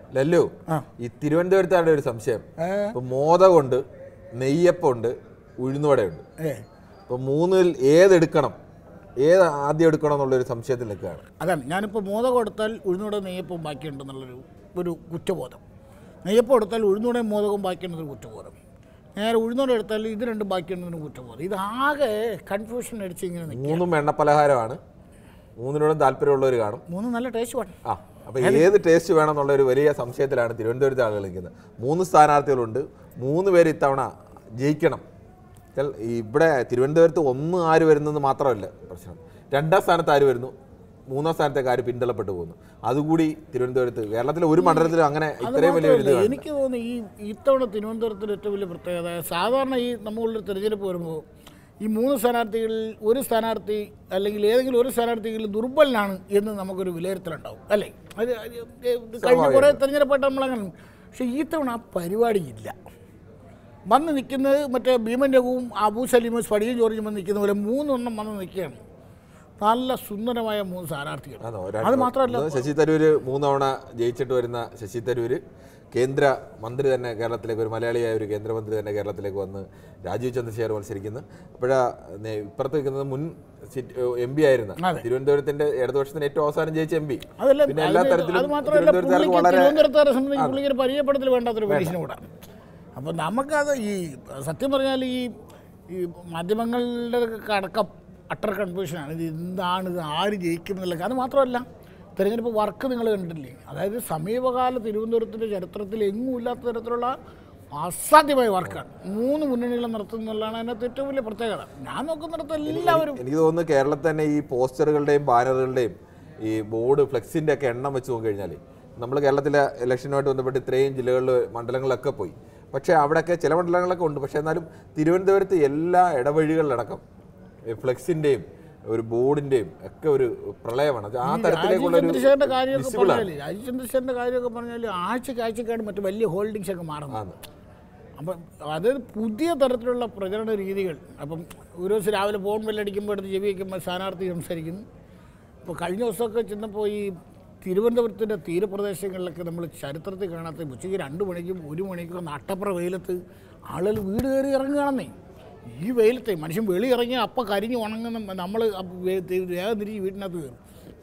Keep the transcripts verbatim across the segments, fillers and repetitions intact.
ലല്ലു, ഈ തിരുവനന്തപുരത്താണ് ഒരു സംശയം. ഇപ്പൊ മോദകമുണ്ട്, നെയ്യപ്പമുണ്ട്, ഉഴുന്നുവടയുണ്ട്. ഇപ്പൊ മൂന്നിൽ ഏതെടുക്കണം, ഏത് ആദ്യം എടുക്കണം എന്നുള്ളൊരു സംശയത്തിൽ നിൽക്കുകയാണ്. അതാണ് ഞാനിപ്പോൾ മോദകം എടുത്താൽ ഉഴുന്നുവട നെയ്യപ്പവും ബാക്കിയുണ്ടെന്നുള്ളൊരു ഒരു കുറ്റബോധം. നെയ്യപ്പം എടുത്താൽ ഉഴുന്നുവടയും മോദകവും ബാക്കിയുണ്ടെന്നൊരു കുറ്റബോധം. നേരെ ഉഴുന്നുവട എടുത്താൽ ഇത് രണ്ടും ബാക്കിയുണ്ടെന്നൊരു കുറ്റബോധം. ഇതാകെ കൺഫ്യൂഷൻ അടിച്ച് ഇങ്ങനെ നിൽക്കും. മൂന്നും എണ്ണപ്പലഹാരമാണ്, മൂന്നിനോടും താല്പര്യമുള്ളവർ കാണും. മൂന്നും നല്ല ടേസ്റ്റ് വേണം. ആ അപ്പോൾ ഏത് ടേസ്റ്റ് വേണം എന്നുള്ളൊരു വലിയ സംശയത്തിലാണ് തിരുവനന്തപുരത്തെ ആളുകൾ നിൽക്കുന്നത്. മൂന്ന് സ്ഥാനാർത്ഥികളുണ്ട്, മൂന്ന് പേര് ഇത്തവണ ജയിക്കണം. ഇവിടെ തിരുവനന്തപുരത്ത് ഒന്ന് ആര് വരുന്നത് മാത്രമല്ല പ്രശ്നം, രണ്ടാം സ്ഥാനത്ത് ആര് വരുന്നു, മൂന്നാം സ്ഥാനത്തേക്ക് ആര് പിന്തള്ളപ്പെട്ടു പോകുന്നു. അതുകൂടി തിരുവനന്തപുരത്ത്, കേരളത്തിലെ ഒരു മണ്ഡലത്തിലും അങ്ങനെ ഇത്രയും വലിയ ഒരു ഇത്. എനിക്ക് തോന്നുന്നു ഈ ഇത്തവണ തിരുവനന്തപുരത്തിൻ്റെ ഏറ്റവും വലിയ പ്രത്യേകത, സാധാരണ ഈ നമ്മളുടെ തിരഞ്ഞെടുപ്പ് വരുമ്പോൾ ഈ മൂന്ന് സ്ഥാനാർത്ഥികളിൽ ഒരു സ്ഥാനാർത്ഥി അല്ലെങ്കിൽ ഏതെങ്കിലും ഒരു സ്ഥാനാർത്ഥികളിൽ ദുർബലനാണ് എന്ന് നമുക്കൊരു വിലയിരുത്തലുണ്ടാവും, അല്ലേ? അത് കഴിഞ്ഞ കുറേ തിരഞ്ഞെടുപ്പായിട്ട് നമ്മളങ്ങനെ. പക്ഷേ ഈ തവണ ആ പരിപാടിയില്ല. വന്ന് നിൽക്കുന്നത് മറ്റേ ഭീമൻ രഘുവും അബൂ സലീമും സ്പടിയും ജോർജും വന്ന് നിൽക്കുന്ന പോലെ മൂന്നെണ്ണം വന്ന് നിൽക്കുകയാണ്. നല്ല സുന്ദരമായ മൂന്ന് സ്ഥാനാർത്ഥികൾ. അത് മാത്രമല്ല, ശശി തരൂര് മൂന്നവണ ജയിച്ചിട്ട് വരുന്ന ശശി തരൂര് കേന്ദ്ര മന്ത്രി തന്നെ കേരളത്തിലേക്ക്, ഒരു മലയാളിയായ ഒരു കേന്ദ്രമന്ത്രി തന്നെ കേരളത്തിലേക്ക് വന്ന് രാജീവ് ചന്ദ്രശേഖർ മത്സരിക്കുന്നു. അപ്പോഴാ ഇപ്പുറത്ത് നിൽക്കുന്നത് മുൻ എം പി ആയിരുന്ന തിരുവനന്തപുരത്തിന്റെ ഇടതുപക്ഷത്തിന് ഏറ്റവും അവസാനം ജയിച്ച എം പി. പിന്നെ എല്ലാ തരത്തിലും പരിചയപ്പെടുത്തൽ വേണ്ടാത്തൊരു മനുഷ്യനും കൂടെ. അപ്പോൾ നമുക്കത് ഈ സത്യം പറഞ്ഞാൽ ഈ ഈ മാധ്യമങ്ങളുടെ അടക്കം അട്ടർ കൺഫ്യൂഷനാണ്. ഇത് എന്താണ്, ഇത് ആര് ജയിക്കും എന്നുള്ളത്. അത് മാത്രമല്ല, തിരഞ്ഞെടുപ്പ് വർക്ക് നിങ്ങൾ കണ്ടിട്ടില്ലേ? അതായത് സമീപകാല തിരുവനന്തപുരത്തിൻ്റെ ചരിത്രത്തിൽ എങ്ങും ഇല്ലാത്ത തരത്തിലുള്ള അസാധ്യമായ വർക്കാണ് മൂന്ന് മുന്നണികളും നടത്തുന്നതാണ് അതിനകത്ത് ഏറ്റവും വലിയ പ്രത്യേകത. ഞാൻ നോക്കുന്നിടത്ത് എല്ലാവരും, എനിക്ക് തോന്നുന്നു കേരളത്തിൽ തന്നെ ഈ പോസ്റ്ററുകളുടെയും ബാനറുകളുടെയും ഈ ബോർഡ് ഫ്ലെക്സിൻ്റെ ഒക്കെ എണ്ണം വെച്ച് നോക്കിക്കഴിഞ്ഞാൽ, നമ്മൾ കേരളത്തിലെ ഇലക്ഷനുമായിട്ട് ബന്ധപ്പെട്ട് ഇത്രയും ജില്ലകളിൽ മണ്ഡലങ്ങളിലൊക്കെ പോയി. പക്ഷേ അവിടെയൊക്കെ ചില മണ്ഡലങ്ങളൊക്കെ ഉണ്ട്. പക്ഷേ എന്നാലും തിരുവനന്തപുരത്ത് എല്ലാ ഇടവഴികളിലടക്കം ഫ്ലെക്സിൻ്റെയും ഒരു ബോർഡിൻ്റെയും ഒക്കെ ഒരു പ്രളയമാണ്. ആ തരത്തിലേക്കുള്ള ചന്ദ്രശേഖരൻ്റെ കാര്യമൊക്കെ പറഞ്ഞാൽ രാജീവ് ചന്ദ്രശേഖരൻ്റെ കാര്യമൊക്കെ പറഞ്ഞാൽ ആഴ്ചക്ക് ആഴ്ചക്കാണ് മറ്റു വലിയ ഹോൾഡിങ്സ് ഒക്കെ മാറുന്നത്. അപ്പം അതായത് പുതിയ തരത്തിലുള്ള പ്രചരണ രീതികൾ. അപ്പം ഒരു ദിവസം രാവിലെ ഫോൺ ബെല്ലടിക്കുമ്പോൾ എടുത്ത് ചെവി വയ്ക്കുമ്പോൾ സ്ഥാനാർത്ഥി സംസാരിക്കുന്നു. ഇപ്പോൾ കഴിഞ്ഞ ദിവസമൊക്കെ ചെന്നപ്പോൾ ഈ തിരുവനന്തപുരത്തിൻ്റെ തീരപ്രദേശങ്ങളിലൊക്കെ നമ്മൾ ചരിത്രത്തിൽ കാണാത്ത ഉച്ചയ്ക്ക് രണ്ട് മണിക്കും ഒരു മണിക്കും നട്ടപ്പുറ വെയിലത്ത് ആളുകൾ വീട് കയറി ഇറങ്ങുകയാണെന്നേ. ഈ വെയിലത്തെ മനുഷ്യൻ വെളി ഇറങ്ങി അപ്പം കരിഞ്ഞ് ഉണങ്ങുന്ന നമ്മൾ വേഗം തിരിച്ച് വീട്ടിനകത്ത് കയറും.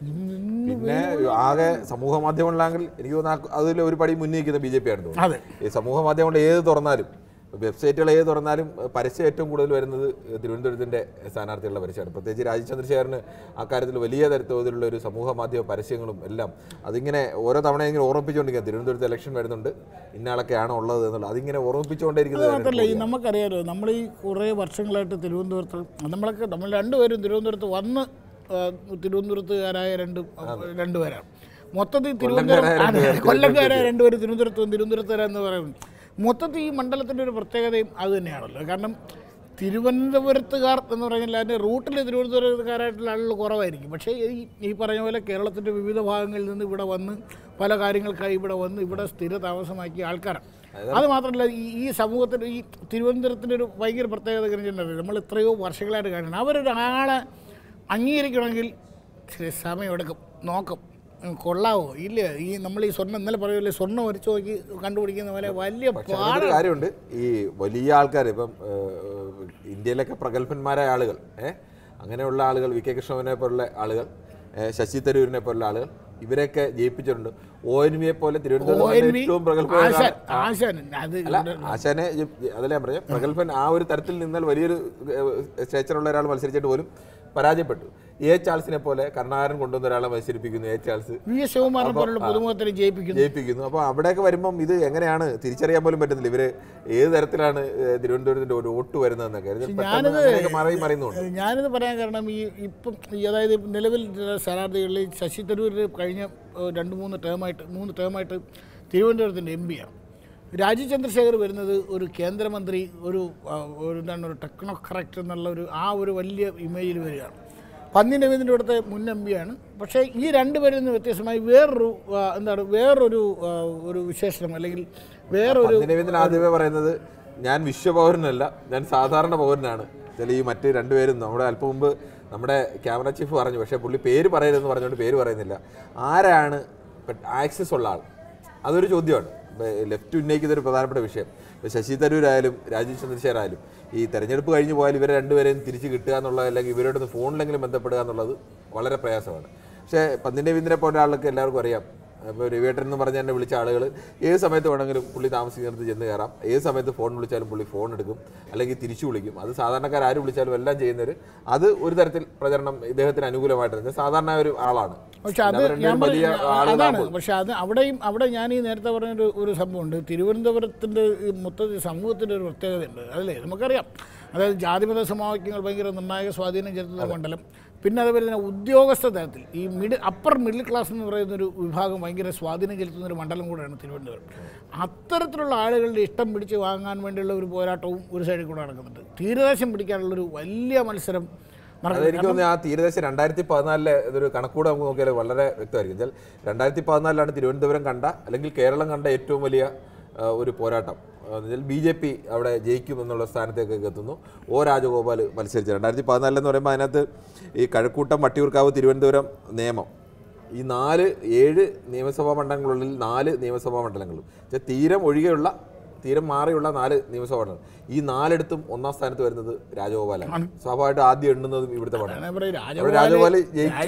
പിന്നെ ആകെ സമൂഹ മാധ്യമങ്ങളിലാണെങ്കിൽ എനിക്ക് തോന്നുന്നു അതിൽ ഒരു പടി മുന്നിരിക്കുന്ന ബി ജെ പി ആണെന്ന് തോന്നുന്നു. ഈ സമൂഹ മാധ്യമങ്ങൾ ഏത് തുറന്നാലും, വെബ്സൈറ്റുകൾ ഏത് തുറന്നാലും പരസ്യം ഏറ്റവും കൂടുതൽ വരുന്നത് തിരുവനന്തപുരത്തിൻ്റെ സ്ഥാനാർത്ഥികളുടെ പരസ്യമാണ്. പ്രത്യേകിച്ച് രാജീവ് ചന്ദ്രശേഖരന് അക്കാര്യത്തിൽ വലിയ തരത്തിലുള്ള ഒരു സമൂഹ മാധ്യമ പരസ്യങ്ങളും എല്ലാം അതിങ്ങനെ ഓരോ തവണ ഇങ്ങനെ ഓർമ്മിപ്പിച്ചുകൊണ്ടിരിക്കുക. തിരുവനന്തപുരത്ത് ഇലക്ഷൻ വരുന്നുണ്ട്, ഇന്നയാളൊക്കെയാണ് ഉള്ളത് എന്നുള്ളത് അതിങ്ങനെ ഓർമ്മിപ്പിച്ചുകൊണ്ടിരിക്കുന്നത്. മാത്രമല്ല, ഈ നമുക്കറിയാമല്ലോ, നമ്മൾ ഈ കുറേ വർഷങ്ങളായിട്ട് തിരുവനന്തപുരത്ത് നമ്മളൊക്കെ നമ്മൾ രണ്ടുപേരും തിരുവനന്തപുരത്ത് വന്ന് തിരുവനന്തപുരത്തുകാരായ രണ്ട് രണ്ടുപേരാണ്. മൊത്തത്തിൽ തിരുവനന്തപുരം കൊല്ലംകാരായ രണ്ടുപേരും തിരുവനന്തപുരത്ത് തിരുവനന്തപുരത്തുകാരെന്ന് പറയുന്നത്. മൊത്തത്തിൽ ഈ മണ്ഡലത്തിൻ്റെ ഒരു പ്രത്യേകതയും അത് തന്നെയാണല്ലോ. കാരണം തിരുവനന്തപുരത്തുകാർ എന്ന് പറഞ്ഞാൽ അതിൻ്റെ റൂട്ടിൽ തിരുവനന്തപുരത്തുകാരായിട്ടുള്ള ആളുകൾ കുറവായിരിക്കും. പക്ഷേ ഈ ഈ പറഞ്ഞ പോലെ കേരളത്തിൻ്റെ വിവിധ ഭാഗങ്ങളിൽ നിന്ന് ഇവിടെ വന്ന് പല കാര്യങ്ങൾക്കായി ഇവിടെ വന്ന് ഇവിടെ സ്ഥിര താമസമാക്കിയ ആൾക്കാരാണ്. അത് മാത്രമല്ല, ഈ ഈ സമൂഹത്തിൽ ഈ തിരുവനന്തപുരത്തിൻ്റെ ഒരു ഭയങ്കര പ്രത്യേകത കഴിഞ്ഞിട്ടുണ്ടെങ്കിൽ നമ്മൾ എത്രയോ വർഷങ്ങളായിട്ട് കാണണം. അവരൊരാളെ അംഗീകരിക്കണമെങ്കിൽ സമയമെടുക്കും, നോക്കും, കൊള്ളാവോ ഇല്ല. ഈ നമ്മൾ ഈ സ്വർണ്ണം ഇന്നലെ പറയുമല്ലേ, സ്വർണ്ണം വരച്ച് നോക്കി കണ്ടുപിടിക്കുന്ന പോലെ വലിയ പാട് കാര്യമുണ്ട്. ഈ വലിയ ആൾക്കാർ ഇപ്പം ഇന്ത്യയിലൊക്കെ പ്രഗത്ഭന്മാരായ ആളുകൾ, ഏഹ് അങ്ങനെയുള്ള ആളുകൾ, വി കെ കൃഷ്ണനെ പോലുള്ള ആളുകൾ, ശശി തരൂരിനെ പോലുള്ള ആളുകൾ, ഇവരെയൊക്കെ ജയിപ്പിച്ചിട്ടുണ്ട്. ഒ എൻ വിയെ പോലെ തിരുവനന്തപുരത്ത് ഏറ്റവും പ്രഗത്ഭ ആശാനെ അതല്ലേ പറയാം, പ്രഗത്ഭൻ ആ ഒരു തരത്തിൽ നിന്നാൽ വലിയൊരു സ്റ്റേച്ചറുള്ള ഒരാൾ മത്സരിച്ചിട്ട് പോലും പരാജയപ്പെട്ടു. എ ചാൾസിനെ പോലെ കരുണാകരൻ കൊണ്ടുവന്ന ഒരാളെ മത്സരിപ്പിക്കുന്നു, എ ചാൾസ് ജയിപ്പിക്കുന്നു. അപ്പോൾ അവിടെയൊക്കെ വരുമ്പം ഇത് എങ്ങനെയാണ് തിരിച്ചറിയാൻ പോലും പറ്റുന്നില്ല ഇവര് ഏത് തരത്തിലാണ് തിരുവനന്തപുരത്തിന്റെ ഒരു വോട്ട് വരുന്നതെന്നൊക്കെ മറി മറിയുന്നുണ്ട്. ഞാനിത് പറയാൻ കാരണം ഈ ഇപ്പം അതായത് നിലവിൽ സ്ഥാനാർത്ഥികളിൽ ശശി തരൂർ കഴിഞ്ഞ രണ്ട് മൂന്ന് ടേമായിട്ട് മൂന്ന് ടേമായിട്ട് തിരുവനന്തപുരത്തിൻ്റെ എം പിയാണ്. രാജീവ് ചന്ദ്രശേഖർ വരുന്നത് ഒരു കേന്ദ്രമന്ത്രി, ഒരു എന്താണ് ഒരു ടെക്നോ കറക്റ്റ് എന്നുള്ള ഒരു ആ ഒരു വലിയ ഇമേജിൽ വരികയാണ്. പന്നി രവീന്ദ്രൻ്റെ ഇവിടുത്തെ മുൻ എം പിയാണ്. പക്ഷേ ഈ രണ്ടുപേരിൽ നിന്ന് വ്യത്യസ്തമായി വേറൊരു എന്താണ് വേറൊരു ഒരു വിശേഷണം അല്ലെങ്കിൽ വേറൊരു രവീന്ദ്രൻ ആദ്യമേ പറയുന്നത് ഞാൻ വിശ്വപൗരനല്ല, ഞാൻ സാധാരണ പൗരനാണ്. ചില ഈ മറ്റ് രണ്ടുപേരും നമ്മുടെ അല്പം മുമ്പ് നമ്മുടെ ക്യാമറ ചീഫ് പറഞ്ഞു, പക്ഷേ പുള്ളി പേര് പറയരുതെന്ന് പറഞ്ഞുകൊണ്ട് പേര് പറയുന്നില്ല. ആരാണ് ആക്സസ് ഉള്ള ആൾ, അതൊരു ചോദ്യമാണ്. ലെഫ്റ്റ് ഉന്നയിക്കുന്ന ഒരു പ്രധാനപ്പെട്ട വിഷയം. ഇപ്പോൾ ശശി തരൂരായാലും രാജീവ് ചന്ദ്രശേഖർ ആയാലും ഈ തെരഞ്ഞെടുപ്പ് കഴിഞ്ഞ് പോയാൽ ഇവരെ രണ്ടുപേരെയും തിരിച്ച് കിട്ടുക എന്നുള്ളത്, അല്ലെങ്കിൽ ഇവരോടൊന്ന് ഫോണിലെങ്കിലും ബന്ധപ്പെടുക എന്നുള്ളത് വളരെ പ്രയാസമാണ്. പക്ഷേ പന്നിൻ്റെ വിന്ദിനെ പോലെ ആൾക്ക് എല്ലാവർക്കും അറിയാം. ഇപ്പോൾ രവിയേട്ടൻ എന്ന് പറഞ്ഞ് എന്നെ വിളിച്ച ആളുകൾ ഏത് സമയത്ത് വേണമെങ്കിലും പുള്ളി താമസിക്കുന്നിടത്ത് ചെന്ന് കയറാം, ഏത് സമയത്ത് ഫോൺ വിളിച്ചാലും പുള്ളി ഫോൺ എടുക്കും, അല്ലെങ്കിൽ തിരിച്ചു വിളിക്കും. അത് സാധാരണക്കാർ ആര് വിളിച്ചാലും എല്ലാം ചെയ്യുന്നവർ. അത് ഒരു തരത്തിൽ പ്രചരണം ഇദ്ദേഹത്തിന് അനുകൂലമായിട്ട് സാധാരണ ഒരു ആളാണ്. പക്ഷെ അത് ഞാൻ പറഞ്ഞ അതാണ്. പക്ഷെ അത് അവിടെയും അവിടെ ഞാൻ ഈ നേരത്തെ പറഞ്ഞൊരു ഒരു സംഭവമുണ്ട്. തിരുവനന്തപുരത്തിൻ്റെ മൊത്തത്തിൽ സമൂഹത്തിൻ്റെ ഒരു പ്രത്യേകതയുണ്ട്, അതല്ലേ നമുക്കറിയാം. അതായത് ജാതിമത സമവാക്യങ്ങൾ ഭയങ്കര നിർണായക സ്വാധീനം ചെലുത്തുന്ന മണ്ഡലം. പിന്നെ അതുപോലെ തന്നെ ഉദ്യോഗസ്ഥ തലത്തിൽ ഈ മിഡിൽ അപ്പർ മിഡിൽ ക്ലാസ് എന്ന് പറയുന്നൊരു വിഭാഗം ഭയങ്കര സ്വാധീനം ചെലുത്തുന്ന ഒരു മണ്ഡലം കൂടെയാണ് തിരുവനന്തപുരം. അത്തരത്തിലുള്ള ആളുകളുടെ ഇഷ്ടം പിടിച്ച് വാങ്ങാൻ വേണ്ടിയുള്ള ഒരു പോരാട്ടവും ഒരു സൈഡിൽ കൂടെ നടക്കുന്നുണ്ട്. തീരദേശം പിടിക്കാനുള്ളൊരു വലിയ മത്സരം. അതെനിക്ക് തോന്നുന്നു ആ തീരദേശം രണ്ടായിരത്തി പതിനാലിലെ ഇതൊരു കണക്കൂടെ നമുക്ക് നോക്കിയാൽ വളരെ വ്യക്തമായിരിക്കും. വെച്ചാൽ രണ്ടായിരത്തി പതിനാലിലാണ് തിരുവനന്തപുരം കണ്ട, അല്ലെങ്കിൽ കേരളം കണ്ട ഏറ്റവും വലിയ ഒരു പോരാട്ടം. എന്നുവെച്ചാൽ ബി ജെ പി അവിടെ ജയിക്കും എന്നുള്ള സ്ഥാനത്തേക്കൊക്കെ എത്തുന്നു. ഒ രാജഗോപാൽ മത്സരിച്ചു രണ്ടായിരത്തി പതിനാലിലെന്ന് പറയുമ്പോൾ അതിനകത്ത് ഈ കഴക്കൂട്ടം, വട്ടിയൂർക്കാവ്, തിരുവനന്തപുരം, നേമം, ഈ നാല് ഏഴ് നിയമസഭാ മണ്ഡലങ്ങളുള്ളിൽ നാല് നിയമസഭാ മണ്ഡലങ്ങളും തീരം ഒഴികെയുള്ള തീരം മാറിയുള്ള നാല് നിയമസഭാ മണ്ഡലം, ഈ നാലിടത്തും ഒന്നാം സ്ഥാനത്ത് വരുന്നത് രാജഗോപാലാണ്. സ്വാഭാവികമായിട്ട് ആദ്യം എണ്ണുന്നതും ഇവിടുത്തെ രാജഗോപാൽ.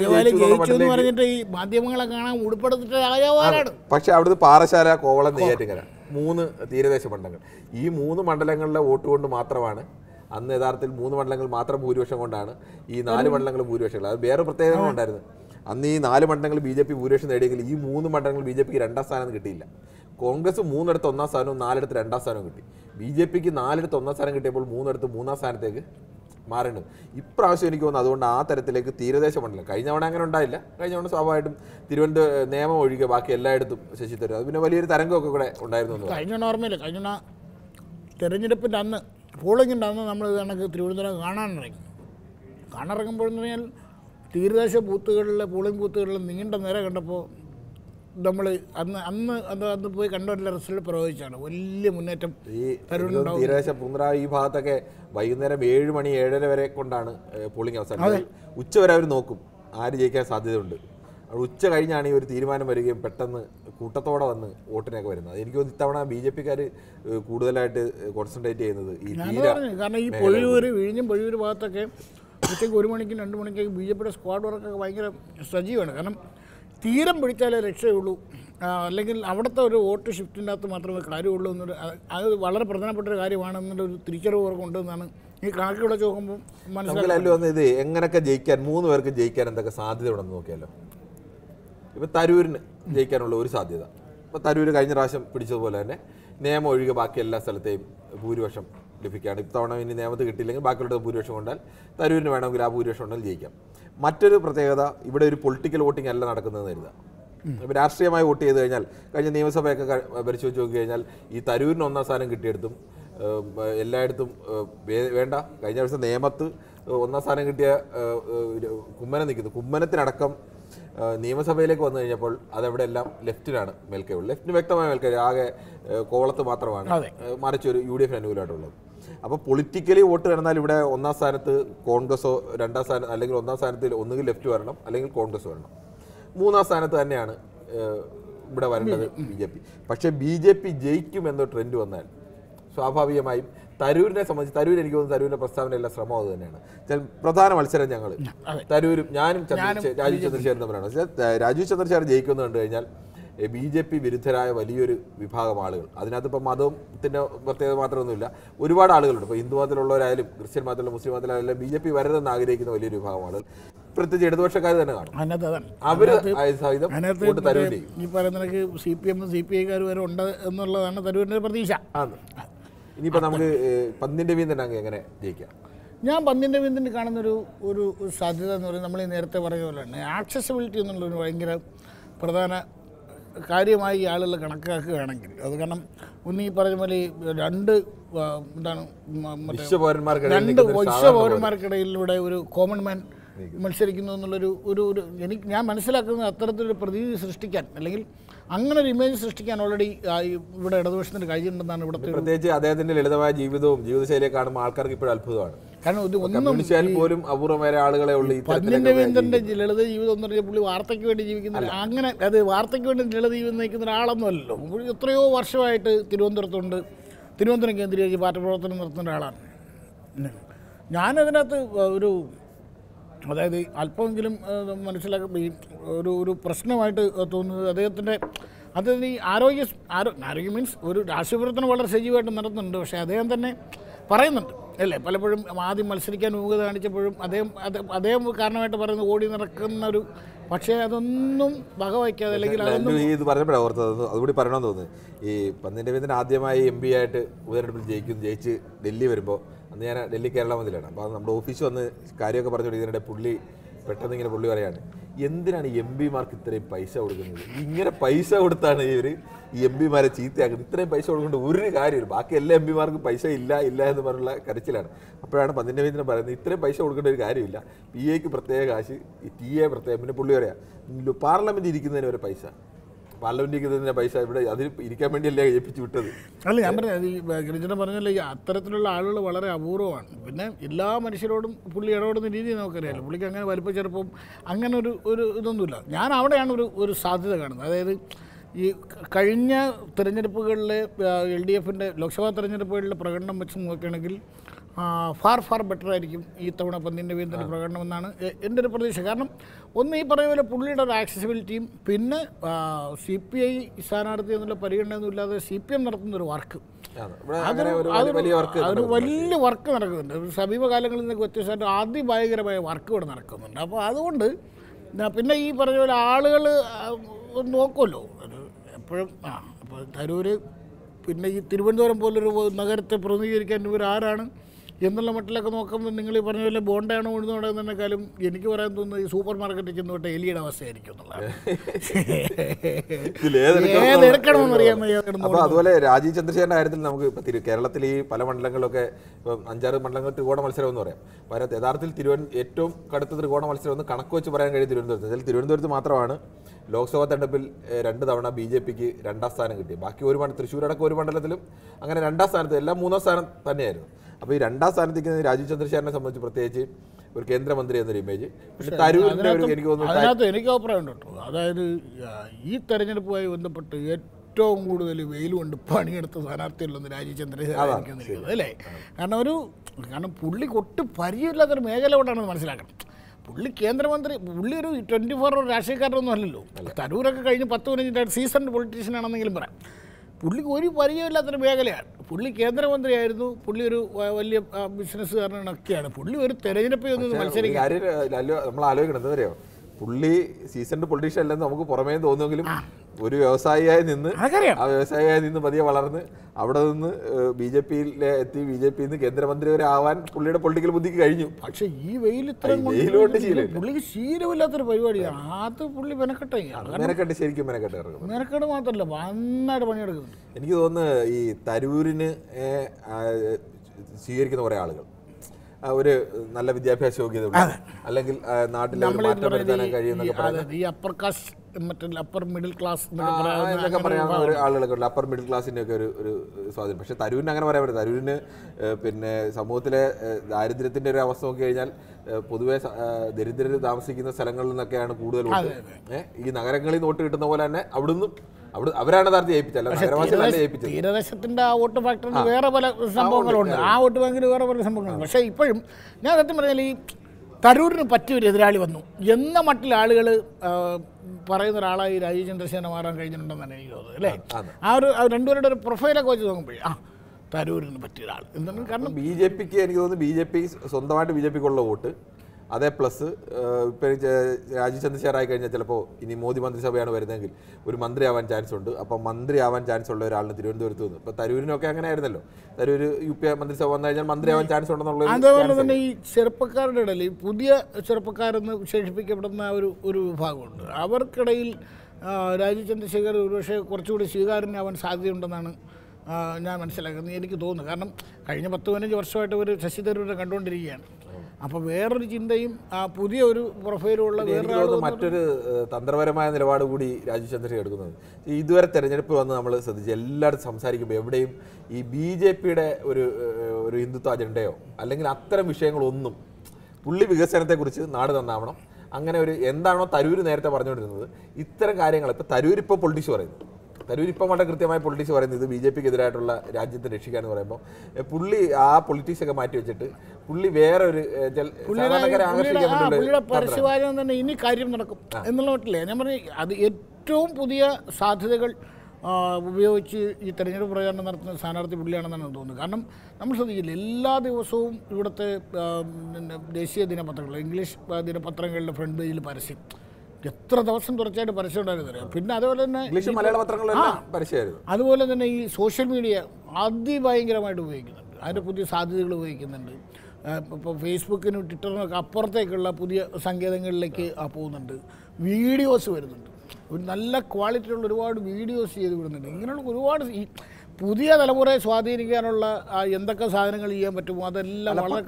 പക്ഷെ അവിടുന്ന് പാറശാല, കോവളം, നെയ്യാറ്റിൻകര മൂന്ന് തീരദേശ മണ്ഡലങ്ങൾ. ഈ മൂന്ന് മണ്ഡലങ്ങളിലെ വോട്ട് കൊണ്ട് മാത്രമാണ് അന്ന് യഥാർത്ഥത്തിൽ മൂന്ന് മണ്ഡലങ്ങൾ മാത്രം ഭൂരിപക്ഷം കൊണ്ടാണ് ഈ നാല് മണ്ഡലങ്ങൾ ഭൂരിപക്ഷം. അത് വേറെ പ്രത്യേകതകളുണ്ടായിരുന്നു. അന്ന് ഈ നാല് മണ്ഡലങ്ങൾ ബി ജെ പി ഭൂരിപക്ഷം നേടിയെങ്കിൽ ഈ മൂന്ന് മണ്ഡലങ്ങൾ ബി ജെ പിക്ക് രണ്ടാം സ്ഥാനം കിട്ടിയില്ല. കോൺഗ്രസ് മൂന്നിടത്ത് ഒന്നാം സ്ഥാനവും നാലിടത്ത് രണ്ടാം സ്ഥാനവും കിട്ടി. ബി ജെ പിക്ക് നാലിടത്ത് ഒന്നാം സ്ഥാനം കിട്ടിയപ്പോൾ മൂന്നിടത്ത് മൂന്നാം സ്ഥാനത്തേക്ക് മാറേണ്ടത്. ഇപ്രാവശ്യം എനിക്ക് തോന്നുന്നു അതുകൊണ്ട് ആ തരത്തിലേക്ക് തീരദേശ മണ്ഡലം, കഴിഞ്ഞ തവണ അങ്ങനെ ഉണ്ടായില്ല. കഴിഞ്ഞ തവണ സ്വാഭാവികമായിട്ടും തിരുവനന്തപുരം നിയമം ഒഴികെ ബാക്കി എല്ലായിടത്തും ശശി തരൂർ. അത് പിന്നെ വലിയൊരു തരംഗമൊക്കെ കൂടെ ഉണ്ടായിരുന്നു. കഴിഞ്ഞ ഓർമ്മയില്ല, കഴിഞ്ഞ തെരഞ്ഞെടുപ്പിൻ്റെ അന്ന് പോളിങ്ങിൻ്റെ അന്ന് നമ്മൾ കണക്ക് തിരുവനന്തപുരം കാണാനിറങ്ങി. കാണാനിറങ്ങുമ്പോഴെന്ന് പറഞ്ഞാൽ തീരദേശ ബൂത്തുകളിലെ പോളിംഗ് ബൂത്തുകളിൽ നീണ്ട നിര കണ്ടപ്പോൾ നമ്മൾ അന്ന് അന്ന് അത് അന്ന് പോയി കണ്ടവരുടെ റിസൾട്ട് പ്രവചിച്ചാണ് വലിയ മുന്നേറ്റം. ഈ തീരദേശ പുന്ദ്ര ഈ ഭാഗത്തൊക്കെ വൈകുന്നേരം ഏഴ് മണി ഏഴര വരെ കൊണ്ടാണ് പോളിംഗ് അവസാനം. ഉച്ച വരെ അവർ നോക്കും ആര് ജയിക്കാൻ സാധ്യതയുണ്ട്. ഉച്ച കഴിഞ്ഞാണ് ഈ ഒരു തീരുമാനം വരികയും പെട്ടെന്ന് കൂട്ടത്തോടെ വന്ന് വോട്ടിനൊക്കെ വരുന്നത്. എനിക്ക് തോന്നുന്നു ഇത്തവണ ബി ജെ പിക്കാർ കൂടുതലായിട്ട് കോൺസെൻട്രേറ്റ് ചെയ്യുന്നത് ഈ കാരണം ഈ പൊഴിയൂർ, വിഴിഞ്ഞും പൊഴിയൂർ ഭാഗത്തൊക്കെ ഉച്ചയ്ക്ക് ഒരു മണിക്കും രണ്ട് മണിക്കൊക്കെ ബി ജെ പിയുടെ സ്ക്വാഡ് വർക്കൊക്കെ ഭയങ്കര സജീവമാണ്. കാരണം തീരം പിടിച്ചാലേ രക്ഷയുള്ളൂ, അല്ലെങ്കിൽ അവിടുത്തെ ഒരു വോട്ട് ഷിഫ്റ്റിൻ്റെ അകത്ത് മാത്രമേ കാര്യമുള്ളൂ എന്നൊരു അത് വളരെ പ്രധാനപ്പെട്ട ഒരു കാര്യമാണെന്നുള്ളൊരു തിരിച്ചറിവ് അവർക്ക് ഉണ്ടെന്നാണ് ഈ കണക്കുകളെ നോക്കുമ്പോൾ മനസ്സിലായല്ലോ. ഇത് എങ്ങനെയൊക്കെ ജയിക്കാൻ, മൂന്ന് പേർക്ക് ജയിക്കാൻ എന്തൊക്കെ സാധ്യത ഉണ്ടെന്ന് നോക്കിയാലോ. ഇപ്പം തരൂരിന് ജയിക്കാനുള്ള ഒരു സാധ്യത, ഇപ്പം തരൂർ കഴിഞ്ഞ പ്രാവശ്യം പിടിച്ചതുപോലെ തന്നെ നിയമം ഒഴികെ ബാക്കി എല്ലാ സ്ഥലത്തെയും ഭൂരിപക്ഷം ലഭിക്കുകയാണ്. ഇത്തവണ ഇനി നിയമത്ത് കിട്ടിയില്ലെങ്കിൽ ബാക്കിയുള്ള ഭൂരിപക്ഷം കൊണ്ടാൽ തരൂരിന് വേണമെങ്കിൽ ആ ഭൂരിപക്ഷം ഉണ്ടെങ്കിൽ ജയിക്കാം. മറ്റൊരു പ്രത്യേകത, ഇവിടെ ഒരു പൊളിറ്റിക്കൽ വോട്ടിംഗ് അല്ല നടക്കുന്നതെന്ന് കരുതുക. ഇപ്പോൾ രാഷ്ട്രീയമായി വോട്ട് ചെയ്ത് കഴിഞ്ഞാൽ കഴിഞ്ഞ നിയമസഭയൊക്കെ പരിശോധിച്ച് നോക്കി കഴിഞ്ഞാൽ ഈ തരൂരിന് ഒന്നാം സ്ഥാനം കിട്ടിയെടുത്തും എല്ലായിടത്തും വേണ്ട. കഴിഞ്ഞ ദിവസം നേമത്ത് ഒന്നാം സ്ഥാനം കിട്ടിയ കുമ്മനം നിൽക്കുന്നു. കുമ്മനത്തിനടക്കം നിയമസഭയിലേക്ക് വന്നു കഴിഞ്ഞപ്പോൾ അതെവിടെ എല്ലാം ലെഫ്റ്റിനാണ് മേൽക്കൈയുള്ളൂ. ലെഫ്റ്റിന് വ്യക്തമായ മേൽക്കൈ, ആകെ കോവളത്ത് മാത്രമാണ് മറിച്ചൊരു യു ഡി എഫിന് അനുകൂലമായിട്ടുള്ളത്. അപ്പോൾ പൊളിറ്റിക്കലി വോട്ട് കിടന്നാൽ ഇവിടെ ഒന്നാം സ്ഥാനത്ത് കോൺഗ്രസോ, രണ്ടാം സ്ഥാനം അല്ലെങ്കിൽ ഒന്നാം സ്ഥാനത്തിൽ ഒന്നുകിൽ ലെഫ്റ്റ് വരണം അല്ലെങ്കിൽ കോൺഗ്രസ് വരണം. മൂന്നാം സ്ഥാനത്ത് തന്നെയാണ് ഇവിടെ വരേണ്ടത് ബി ജെ പി. പക്ഷേ ബി ജെ പി ജയിക്കും എന്ന ട്രെൻഡ് വന്നാൽ സ്വാഭാവികമായും തരൂരിനെ സംബന്ധിച്ച്, തരൂർ എനിക്ക് തോന്നുന്നു തരൂരിൻ്റെ പ്രസ്താവനയെല്ലാം ശ്രമം അത് തന്നെയാണ്. പ്രധാന മത്സരം ഞങ്ങൾ തരൂരും ഞാനും രാജീവ് ചന്ദ്രശേഖരൻ തമ്മിലാണ്. രാജീവ് ചന്ദ്രശേഖരൻ ജയിക്കുമെന്ന് കണ്ടു കഴിഞ്ഞാൽ ബി ജെ പി വിരുദ്ധരായ വലിയൊരു വിഭാഗം ആളുകൾ, അതിനകത്ത് ഇപ്പോൾ മതത്തിൻ്റെ പ്രത്യേകത മാത്രമൊന്നുമില്ല, ഒരുപാട് ആളുകളുണ്ട്. ഇപ്പോൾ ഹിന്ദു മതത്തിലുള്ളവരായാലും ക്രിസ്ത്യൻ മതത്തിലുള്ള മുസ്ലിം മതത്തിലായാലും ബി ജെ പി വരരുതെന്ന് ആഗ്രഹിക്കുന്ന വലിയൊരു വിഭാഗം ആളുകൾ, പ്രത്യേകിച്ച് ഇടതുപക്ഷക്കാർ തന്നെ കാണും. അവർ തരൂർ ഈ പറയുന്ന C P M C P ഐക്കാർ വരെ ഉണ്ട് എന്നുള്ളതാണ് തരൂരിൻ്റെ പ്രതീക്ഷ. ഇനിയിപ്പോൾ നമുക്ക് പന്നിൻ്റെ വീന്തൻ അങ്ങ് എങ്ങനെ ജയിക്കാം? ഞാൻ പന്നിൻ്റെ വീന്തന് കാണുന്നൊരു ഒരു സാധ്യത എന്ന് പറയുന്നത് നമ്മൾ ഈ നേരത്തെ പറഞ്ഞ പോലെ തന്നെ ആക്സസിബിലിറ്റി എന്നുള്ളൊരു ഭയങ്കര പ്രധാന കാര്യമായി ഈ ആളുകൾ കണക്കാക്കുകയാണെങ്കിൽ അത്, കാരണം ഒന്ന് ഈ പറഞ്ഞ പോലെ രണ്ട് എന്താണ് രണ്ട് വിശ്വപൗരന്മാർക്കിടയിലൂടെ ഒരു കോമൺ മാൻ മത്സരിക്കുന്നു എന്നുള്ളൊരു ഒരു ഒരു എനിക്ക് ഞാൻ മനസ്സിലാക്കുന്നത് അത്തരത്തിലൊരു പ്രതീതി സൃഷ്ടിക്കാൻ, അല്ലെങ്കിൽ അങ്ങനെ ഒരു ഇമേജ് സൃഷ്ടിക്കാൻ ഓൾറെഡി ഇവിടെ ഇടതുപക്ഷത്തിന് കഴിയുന്നുണ്ടെന്നാണ് ഇവിടുത്തെ. പ്രത്യേകിച്ച് അദ്ദേഹത്തിൻ്റെ ലളിതമായ ജീവിതവും ജീവിതശൈലിയെ കാണുമ്പോൾ ആൾക്കാർക്ക് ഇപ്പോഴും അത്ഭുതമാണ്. കാരണം ഇത് ഒന്നും പോലും അപൂർവമായ ആളുകളെ ഉള്ളൂ. പന്നിൻ രവീന്ദ്രൻ്റെ ലളിത ജീവിതം എന്ന് പറഞ്ഞാൽ പുള്ളി വാർത്തയ്ക്ക് വേണ്ടി ജീവിക്കുന്ന അങ്ങനെ അത് വാർത്തയ്ക്ക് വേണ്ടി ലളിത ജീവിതം നയിക്കുന്ന ഒരാളൊന്നും അല്ലല്ലോ. എത്രയോ വർഷമായിട്ട് തിരുവനന്തപുരത്തുണ്ട്, തിരുവനന്തപുരം കേന്ദ്രീകരിച്ച് പാർട്ടി പ്രവർത്തനം നടത്തുന്ന ഒരാളാണ്. ഞാനതിനകത്ത് ഒരു അതായത് അല്പമെങ്കിലും മനസ്സിലാക്കി ഒരു ഒരു പ്രശ്നമായിട്ട് തോന്നുന്നത് അദ്ദേഹത്തിൻ്റെ അത് ഈ ആരോഗ്യ ആരോ ആരോഗ്യ മീൻസ് ഒരു രാഷ്ട്രീയ പ്രവർത്തനം വളരെ സജീവമായിട്ട് നടത്തുന്നുണ്ട്. പക്ഷേ അദ്ദേഹം തന്നെ പറയുന്നുണ്ട് അല്ലേ, പലപ്പോഴും ആദ്യം മത്സരിക്കാൻ യോഗ്യത കാണിച്ചപ്പോഴും അദ്ദേഹം അത് അദ്ദേഹം കാരണമായിട്ട് പറയുന്നത് ഓടി നടക്കുന്ന ഒരു, പക്ഷേ അതൊന്നും വകവയ്ക്കാതെ അല്ലെങ്കിൽ അതൊന്നും ഇത് പറഞ്ഞപ്പോഴാണ് ഓർത്തത്, അതുകൂടി പറയണമെന്ന് തോന്നുന്നു. ഈ പന്നിൻ രവീന്ദ്രൻ ആദ്യമായി എം പി ആയിട്ട് ഉപതെരഞ്ഞെടുപ്പിൽ ജയിക്കും ജയിച്ച് ഡൽഹി വരുമ്പോൾ അന്ന് ഞാൻ ഡൽഹി കേരള മന്ത്രിയാണ്. അപ്പോൾ നമ്മുടെ ഓഫീസ് വന്ന് കാര്യമൊക്കെ പറഞ്ഞുകൊണ്ട് ഇതിനിടെ പുള്ളി പെട്ടെന്ന് ഇങ്ങനെ പുള്ളി പറയാണ്, എന്തിനാണ് എം പിമാർക്ക് ഇത്രയും പൈസ കൊടുക്കുന്നത്? ഇങ്ങനെ പൈസ കൊടുത്താണ് ഇവർ ഈ എം പിമാരെ ചീത്തയാക്കുന്നത്. ഇത്രയും പൈസ കൊടുക്കേണ്ട ഒരു കാര്യമില്ല, ബാക്കി എല്ലാ എം പിമാർക്കും പൈസ ഇല്ല ഇല്ല എന്ന് പറഞ്ഞുള്ള കരച്ചിലാണ്. അപ്പോഴാണ് പന്നിൻ രവീന്ദ്രൻ പറയുന്നത് ഇത്രയും പൈസ കൊടുക്കേണ്ട ഒരു കാര്യമില്ല, പി എക്ക് പ്രത്യേക കാശ്, ടി എ പ്രത്യേകം. പിന്നെ പുള്ളി പറയാം പാർലമെൻറ്റ് ഇരിക്കുന്നതിന് വരെ പൈസ, പാർലമെൻറ്റ് ഇരിക്കുന്നതിൻ്റെ പൈസ ഇവിടെ അതിൽ ഇരിക്കാൻ വേണ്ടിയല്ലേ ഏൽപ്പിച്ച് വിട്ടത്. അല്ല ഞാൻ പറഞ്ഞത് ഈ ഗിരിജന പറഞ്ഞല്ലേ, ഈ അത്തരത്തിലുള്ള ആളുകൾ വളരെ അപൂർവമാണ്. പിന്നെ എല്ലാ മനുഷ്യരോടും പുള്ളി ഇടപെടുന്ന രീതി നമുക്കറിയാമല്ലോ. പുള്ളിക്ക് അങ്ങനെ വലിപ്പ ചെറുപ്പം അങ്ങനെ ഒരു ഒരു ഇതൊന്നുമില്ല. ഞാൻ അവിടെയാണ് ഒരു ഒരു സാധ്യത കാണുന്നത്. അതായത് ഈ കഴിഞ്ഞ തിരഞ്ഞെടുപ്പുകളിലെ എൽ ഡി എഫിൻ്റെ ലോക്സഭാ തിരഞ്ഞെടുപ്പുകളിലെ പ്രകടനം വെച്ച് നോക്കുകയാണെങ്കിൽ ഫാർ ഫാർ ബെറ്റർ ആയിരിക്കും ഈ തവണ പന്നിൻ രവീന്ദ്രൻ്റെ പ്രകടനം എന്നാണ് എൻ്റെ ഒരു പ്രതീക്ഷ. കാരണം ഒന്ന് ഈ പറയുന്ന പോലെ പുള്ളിയുടെ ഒരു ആക്സസിബിലിറ്റിയും പിന്നെ സി പി ഐ സ്ഥാനാർത്ഥി എന്നുള്ള പരിഗണനയൊന്നും ഇല്ലാതെ സി പി എം നടത്തുന്നൊരു വർക്ക്, അതൊരു വലിയ വർക്ക് നടക്കുന്നുണ്ട്. സമീപകാലങ്ങളിൽ നിന്നൊക്കെ വ്യത്യസ്തമായിട്ട് അതിഭയങ്കരമായ വർക്ക് ഇവിടെ നടക്കുന്നുണ്ട്. അപ്പോൾ അതുകൊണ്ട് പിന്നെ ഈ പറഞ്ഞ പോലെ ആളുകൾ നോക്കുമല്ലോ എപ്പോഴും. ആ അപ്പോൾ തരൂർ പിന്നെ ഈ തിരുവനന്തപുരം പോലൊരു നഗരത്തെ പ്രതിനിധീകരിക്കാൻ ഇവർ ആരാണ് എന്നുള്ള മട്ടിലൊക്കെ നോക്കുമ്പോൾ നിങ്ങൾ ഈ പറഞ്ഞ പോലെ ബോണ്ടയാണോ ഉഴുന്നു നടക്കുന്നതിനേക്കാളും എനിക്ക് പറയാൻ തോന്നുന്നത് ഈ സൂപ്പർ മാർക്കറ്റിൽ ചെന്നോട്ടെ എലിയുടെ അവസ്ഥയായിരിക്കും എന്നുള്ളതാണ്. അപ്പോൾ അതുപോലെ രാജീവ് ചന്ദ്രശേഖരൻ്റെ കാര്യത്തിൽ നമുക്ക് ഇപ്പം കേരളത്തിൽ ഈ പല മണ്ഡലങ്ങളിലൊക്കെ ഇപ്പം അഞ്ചാറ് മണ്ഡലങ്ങൾ ത്രികോണ മത്സരം എന്ന് പറയാം. ഭാരത് യഥാർത്ഥത്തിൽ തിരുവന ഏറ്റവും കടുത്ത ത്രികോണ മത്സരം ഒന്ന് കണക്ക് വെച്ച് പറയാൻ കഴിയും തിരുവനന്തപുരത്ത്. അതിൽ തിരുവനന്തപുരത്ത് മാത്രമാണ് ലോക്സഭാ തെരഞ്ഞെടുപ്പിൽ രണ്ട് തവണ ബി ജെ പിക്ക് രണ്ടാം സ്ഥാനം കിട്ടി. ബാക്കി ഒരു മണ്ഡലം തൃശ്ശൂർ അടക്കം ഒരു മണ്ഡലത്തിലും അങ്ങനെ രണ്ടാം സ്ഥാനത്ത് എല്ലാം മൂന്നാം സ്ഥാനം തന്നെയായിരുന്നു. അപ്പോൾ ഈ രണ്ടാം സ്ഥാനത്തേക്ക് രാജീവ് ചന്ദ്രശേഖരനെ സംബന്ധിച്ച് പ്രത്യേകിച്ച് ഒരു കേന്ദ്രമന്ത്രി എന്നൊരു ഇമേജ്. പക്ഷേ തരൂരിൻ്റെ എനിക്ക് തോന്നുന്നു അതിനകത്ത് എനിക്ക് അഭിപ്രായം ഉണ്ട് കേട്ടോ. അതായത് ഈ തെരഞ്ഞെടുപ്പുമായി ബന്ധപ്പെട്ട് ഏറ്റവും കൂടുതൽ വെയിൽ കൊണ്ട് പണിയെടുത്ത സ്ഥാനാർത്ഥികളിലൊന്ന് രാജീവ് ചന്ദ്രശേഖരൻ അല്ലേ. കാരണം ഒരു കാരണം പുള്ളിക്ക് ഒട്ടും പരിചയമില്ലാത്തൊരു മേഖല കൊണ്ടാണെന്ന് മനസ്സിലാക്കണം. പുള്ളി കേന്ദ്രമന്ത്രി, പുള്ളി ഒരു ട്വൻറ്റി ഫോർ അവർ രാഷ്ട്രീയക്കാരനൊന്നും അല്ലല്ലോ. തരൂരൊക്കെ കഴിഞ്ഞ് പത്ത് പതിനഞ്ചിൻ്റെ സീസൺഡ് പൊളിറ്റീഷ്യനാണെന്നെങ്കിലും പറയാം. പുള്ളിക്ക് ഒരു പരിചയമില്ലാത്തൊരു മേഖലയാണ്. പുള്ളി കേന്ദ്രമന്ത്രിയായിരുന്നു, പുള്ളി ഒരു വലിയ ബിസിനസ്സുകാരനൊക്കെയാണ്. പുള്ളി ഒരു തെരഞ്ഞെടുപ്പിൽ ഒന്ന് മത്സരിക്കാൻ നമ്മൾ ആലോചിക്കണം എന്താ പറയുക, പുള്ളി സീസൺഡ് പൊളിറ്റീഷ്യൻ അല്ലെന്ന് നമുക്ക് പുറമേ തോന്നുമെങ്കിലും ഒരു വ്യവസായിയായി നിന്ന് ആ വ്യവസായിയായി നിന്ന് പതിയെ വളർന്ന് അവിടെ നിന്ന് ബി ജെ പിയിലെ എത്തി ബി ജെ പിയിൽ നിന്ന് കേന്ദ്രമന്ത്രി വരെ ആവാൻ പുള്ളിയുടെ പൊളിറ്റിക്കൽ ബുദ്ധിക്ക് കഴിഞ്ഞു. പക്ഷെ ഈ വെയിൽ പുള്ളിക്ക് ശീലമില്ലാത്തൊരു പരിപാടിയാണ്. അത് പുള്ളി മെനക്കെട്ടെ മെനക്കെട്ട് ശരിക്കും മെനക്കെട്ട് മെനക്കെട്ട് മാത്രമല്ല നന്നായിട്ട് പണിയെടുക്കുന്നു. എനിക്ക് തോന്നുന്നു ഈ തരൂരിന് സ്വീകരിക്കുന്ന കുറേ ആളുകൾ ഒരു നല്ല വിദ്യാഭ്യാസ യോഗ്യത അല്ലെങ്കിൽ നാട്ടിൽ മാറ്റം വരുത്താൻ കഴിയുന്ന ഈ അപ്പർ കാസ്റ്റ് മറ്റേ അപ്പർ മിഡിൽ ക്ലാസ് എന്നൊക്കെ പറയാവുന്ന ഒരു ആളുകളൊക്കെ ഉണ്ട്. അപ്പർ മിഡിൽ ക്ലാസിൻ്റെ ഒക്കെ ഒരു ഒരു സ്വാധീനം. പക്ഷേ തരൂരിന് അങ്ങനെ പറയാൻ പറ്റില്ല. തരൂരിന് പിന്നെ സമൂഹത്തിലെ ദാരിദ്ര്യത്തിൻ്റെ ഒരു അവസ്ഥ നോക്കി കഴിഞ്ഞാൽ പൊതുവെ ദരിദ്രർ താമസിക്കുന്ന സ്ഥലങ്ങളിൽ നിന്നൊക്കെയാണ് കൂടുതൽ വോട്ട്. ഏഹ് ഈ നഗരങ്ങളിൽ നിന്ന് വോട്ട് കിട്ടുന്ന പോലെ തന്നെ അവിടുന്ന് അവിടെ അവരാണ് താർത്തി ജയിപ്പിച്ചല്ല നഗരവാസികളല്ല ജയിപ്പിച്ചത്. തീരദേശത്തിൻ്റെ ആ വോട്ട് ഫാക്ടറിന് വേറെ പല സംഭവങ്ങളുണ്ട്, ആ വോട്ട് ബാങ്കിൽ വേറെ പല സംഭവങ്ങളുണ്ട്. പക്ഷേ ഇപ്പോഴും ഞാൻ സത്യം പറഞ്ഞാൽ ഈ തരൂരിന് പറ്റിയൊരു എതിരാളി വന്നു എന്ന മട്ടിൽ ആളുകൾ പറയുന്ന ഒരാളായി രാജീവ് ചന്ദ്രശേഖരൻ മാറാൻ കഴിഞ്ഞിട്ടുണ്ടെന്നാണ് എനിക്ക് തോന്നുന്നത് അല്ലേ. ആ ഒരു രണ്ടുപേരുടെ ഒരു പ്രൊഫൈലൊക്കെ വെച്ച് നോക്കുമ്പോഴേ ആ തരൂരിന് പറ്റിയ ഒരാൾ എന്താണ്. കാരണം ബി ജെ പിക്ക് എനിക്ക് തോന്നുന്നു ബി ജെ പി സ്വന്തമായിട്ട് ബി ജെ പിക്കുള്ള വോട്ട് അതേ പ്ലസ് ഇപ്പം രാജീവ് ചന്ദ്രശേഖർ ആയി കഴിഞ്ഞാൽ ചിലപ്പോൾ ഇനി മോദി മന്ത്രിസഭയാണ് വരുന്നതെങ്കിൽ ഒരു മന്ത്രി ആവാൻ ചാൻസ് ഉണ്ട്. അപ്പം മന്ത്രി ആവാൻ ചാൻസ് ഉള്ള ഒരാളിന് തിരുവനന്തപുരത്ത് നിന്ന് ഇപ്പോൾ തരൂരിനൊക്കെ അങ്ങനെ ആയിരുന്നല്ലോ. തരൂർ യു പി മന്ത്രിസഭ വന്നു കഴിഞ്ഞാൽ മന്ത്രി ആവാൻ ചാൻസ് ഉണ്ടെന്നുള്ളത്. അതേപോലെ തന്നെ ഈ ചെറുപ്പക്കാരുടെ ഇടയിൽ ഈ പുതിയ ചെറുപ്പക്കാരെന്ന് വിശേഷിപ്പിക്കപ്പെടുന്ന ഒരു ഒരു വിഭാഗമുണ്ട്. അവർക്കിടയിൽ രാജീവ് ചന്ദ്രശേഖർ ഒരുപക്ഷെ കുറച്ചുകൂടി സ്വീകാര്യനാവാൻ സാധ്യതയുണ്ടെന്നാണ് ഞാൻ മനസ്സിലാക്കുന്നത്, എനിക്ക് തോന്നുന്നു. കാരണം കഴിഞ്ഞ പത്ത് പതിനഞ്ച് വർഷമായിട്ട് ഒരു ശശി തരൂരിനെ കണ്ടുകൊണ്ടിരിക്കുകയാണ്. അപ്പോൾ വേറൊരു ചിന്തയും പുതിയ ഒരു പ്രൊഫൈലുള്ള വേറൊരാൾ മറ്റൊരു തന്ത്രപരമായ നിലപാട് കൂടി രാജീവ് ചന്ദ്രശേഖർ എടുക്കുന്നത്. ഇതുവരെ തെരഞ്ഞെടുപ്പ് വന്ന് നമ്മൾ ശ്രദ്ധിച്ച് എല്ലായിടത്തും സംസാരിക്കുമ്പോൾ എവിടെയും ഈ ബി ജെ പിയുടെ ഒരു ഒരു ഹിന്ദുത്വ അജണ്ടയോ അല്ലെങ്കിൽ അത്തരം വിഷയങ്ങളൊന്നും, പുള്ളി വികസനത്തെക്കുറിച്ച് നാട് നന്നാവണം, അങ്ങനെ ഒരു എന്താണോ തരൂർ നേരത്തെ പറഞ്ഞുകൊണ്ടിരുന്നത് ഇത്തരം കാര്യങ്ങൾ. ഇപ്പോൾ തരൂർ ഇപ്പോൾ പൊളിറ്റിക്സ് പറയുന്നു, തരൂർ ഇപ്പം വളരെ കൃത്യമായി പൊളിറ്റിക്സ് പറയുന്നത് ഇത് ബി ജെ പിക്ക് എതിരായിട്ടുള്ള രാജ്യത്തെ രക്ഷിക്കുക എന്ന് പറയുമ്പോൾ പുള്ളി ആ പൊളിറ്റിക്സ് ഒക്കെ മാറ്റി വെച്ചിട്ട് പുള്ളി വേറെ ഒരു പുള്ളിയുടെ പരസ്യവാചകം തന്നെ ഇനി കാര്യം നടക്കും എന്നുള്ള മട്ടില്ലേ ഞാൻ പറഞ്ഞു. അത് ഏറ്റവും പുതിയ സാധ്യതകൾ ഉപയോഗിച്ച് ഈ തെരഞ്ഞെടുപ്പ് പ്രചാരണം നടത്തുന്ന സ്ഥാനാർത്ഥി പുള്ളിയാണെന്നാണ് തോന്നുന്നത്. കാരണം നമ്മൾ ശ്രദ്ധിക്കില്ല, എല്ലാ ദിവസവും ഇവിടുത്തെ ദേശീയ ദിനപത്രങ്ങൾ, ഇംഗ്ലീഷ് ദിനപത്രങ്ങളുടെ ഫ്രണ്ട് പേജിൽ പരസ്യം, എത്ര ദിവസം തുടർച്ചയായിട്ട് പരസ്യം ഉണ്ടായിരുന്നില്ല. പിന്നെ അതുപോലെ തന്നെ മലയാള പത്രങ്ങളെല്ലാം പരസ്യമായിരുന്നു. അതുപോലെ തന്നെ ഈ സോഷ്യൽ മീഡിയ അതിഭയങ്കരമായിട്ട് ഉപയോഗിക്കുന്നുണ്ട്, അതിൻ്റെ പുതിയ സാധ്യതകൾ ഉപയോഗിക്കുന്നുണ്ട്. ഇപ്പോൾ ഫേസ്ബുക്കിനും ട്വിറ്ററിനൊക്കെ അപ്പുറത്തേക്കുള്ള പുതിയ സങ്കേതങ്ങളിലേക്ക് പോകുന്നുണ്ട്. വീഡിയോസ് വരുന്നുണ്ട്, ഒരു നല്ല ക്വാളിറ്റിയുള്ള ഒരുപാട് വീഡിയോസ് ചെയ്ത് വിടുന്നുണ്ട്. ഇങ്ങനെയുള്ള ഒരുപാട് ഈ പുതിയ തലമുറയെ സ്വാധീനിക്കാനുള്ള എന്തൊക്കെ സാധനങ്ങൾ ചെയ്യാൻ പറ്റുമോ അതെല്ലാം വളരെ